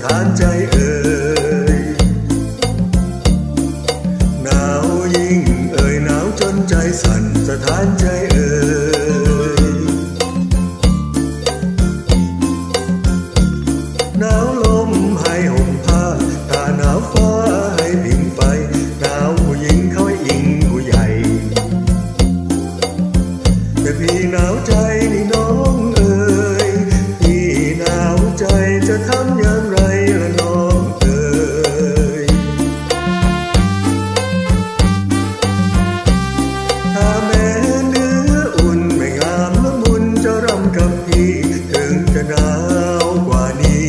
านใจเอ่ยหนาวยิ่งเอ่ยหนาวจนใจสั่นสถานใจเอ่ยหนาวลมให้ห่มผ้าถ้าหนาวฟ้าให้ผิงไฟหนาวผู้หญิงเขาให้อิงผู้ใหญ่แต่พี่หนาวใจนี่น้องเอ่ยพี่หนาวใจจะทำอย่างไรล่ะน้องเอ่ยถ้าแม้เนื้ออุ่นไม่งามละมุนจะรำกับพี่ถึงจะหนาวกว่านี้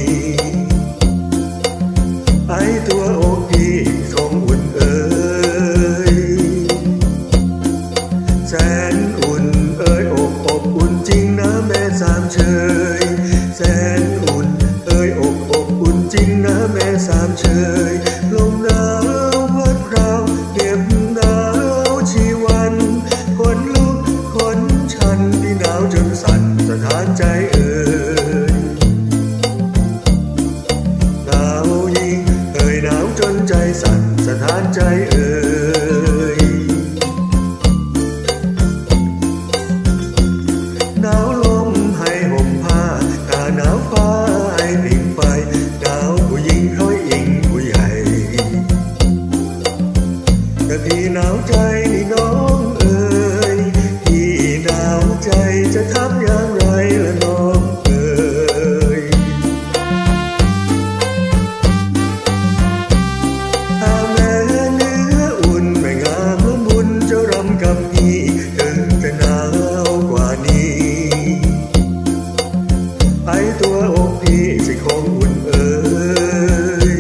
ไอตัวอกพี่คงอุ่นเอ่ยแสนอุ่นเอ่ยอกอบอุ่นจริงนะแม่สามเชยแสนอุ่นเอ่ยอกอบอุ่นจริงนะแม่สามเชยลมหนาวพัดพราวเก็บหนาวชีวันคนลุกคนชันที่หนาวจนสั่นสถานใจเอ่ยหนาวยิ่งเอ่ยหนาวจนใจสั่นสถานใจเอ่ยหนาวลมให้ห่มผ้าถ้าหนาวฟ้าให้ผิงไฟหนาวผู้หญิงเขาอิงผู้ใหญ่แต่พี่หนาวใจนี่น้องเอ่ยพี่หนาวใจจะทำอย่างไรล่ะน้องเอ่ยถ้าแม้เนื้ออุ่นไม่งามละมุนจะรำกับพี่ถึงจะหนาวกว่านี้ไอตัวอกพี่สิคงอุ่นเอ่ย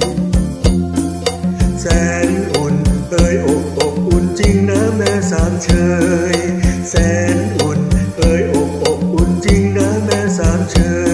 แสนอุ่นเอ่ยอกอบอุ่นจริงนะแม่สามเชยแสนอุ่นเอ่ยอกอบอุ่นจริงนะแม่สามเชย